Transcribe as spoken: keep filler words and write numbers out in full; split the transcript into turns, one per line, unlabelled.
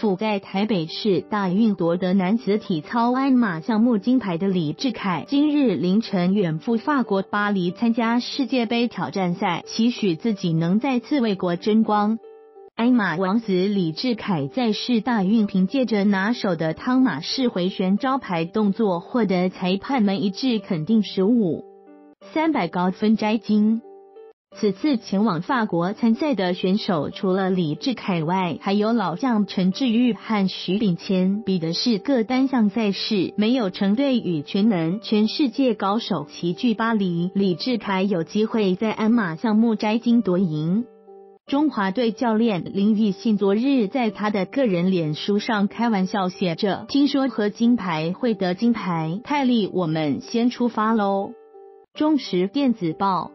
负在台北市大运夺得男子体操鞍马项目金牌的李智凯，今日凌晨远赴法国巴黎参加世界杯挑战赛，期许自己能再次为国争光。鞍马王子李智凯在世大运凭借着拿手的汤马式回旋招牌动作，获得裁判们一致肯定十五、三百高分摘金。此次前往法国参赛的选手除了李智凯外，还有老将陈志玉和徐秉谦，比的是各单项赛事，没有成队与全能全世界高手齐聚巴黎，李智凯有机会在鞍马项目摘金夺银。中华队教练林奕信昨日在他的个人脸书上开玩笑写着：“听说和金牌会得金牌，太厉，我们先出发喽。”中时电子报